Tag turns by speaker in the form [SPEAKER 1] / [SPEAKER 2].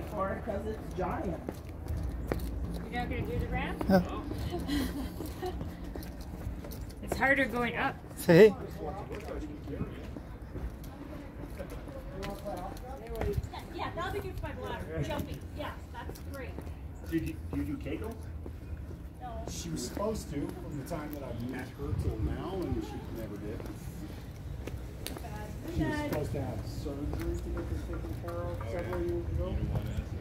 [SPEAKER 1] for because it's giant.
[SPEAKER 2] You're not going to do the ramp?
[SPEAKER 3] Oh.
[SPEAKER 2] It's harder going up.
[SPEAKER 3] See?
[SPEAKER 4] Yeah, that'll be good for my bladder. Jumping. Yeah, that's great.
[SPEAKER 5] Do you do Kegel?
[SPEAKER 4] No.
[SPEAKER 5] She was supposed to from the time that I met her till now, and she never did. She was supposed to have surgery to get this taken care of several years ago.